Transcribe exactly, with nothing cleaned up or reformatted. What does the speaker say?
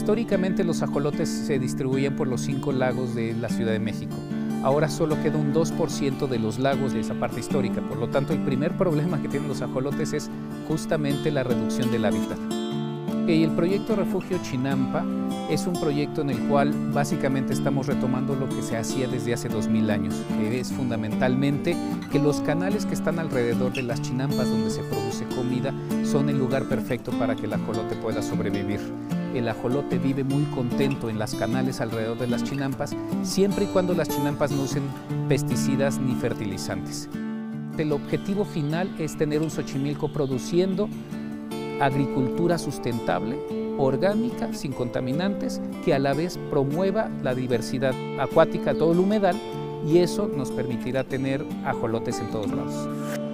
Históricamente los ajolotes se distribuían por los cinco lagos de la Ciudad de México. Ahora solo queda un dos por ciento de los lagos de esa parte histórica. Por lo tanto, el primer problema que tienen los ajolotes es justamente la reducción del hábitat. Y el proyecto Refugio Chinampa es un proyecto en el cual básicamente estamos retomando lo que se hacía desde hace dos mil años, que es fundamentalmente que los canales que están alrededor de las chinampas donde se produce comida son el lugar perfecto para que el ajolote pueda sobrevivir. El ajolote vive muy contento en las canales alrededor de las chinampas, siempre y cuando las chinampas no usen pesticidas ni fertilizantes. El objetivo final es tener un Xochimilco produciendo agricultura sustentable, orgánica, sin contaminantes, que a la vez promueva la diversidad acuática, todo el humedal, y eso nos permitirá tener ajolotes en todos lados.